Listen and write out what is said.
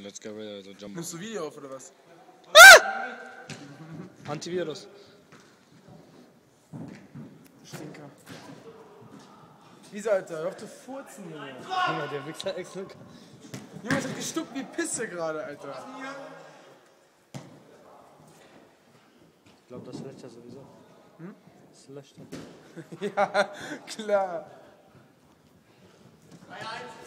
let's get rid of the jumbo. Nimmst du Video auf oder was? Antivirus. Stinker. Wieso, Alter? Hör auf zu furzen, Junge. Junge, der Wichser Excel. Junge, ich hab gestuckt wie Pisse gerade, Alter. Ich glaube, das löscht er sowieso. Das löscht er. Ja, klar. 3-1.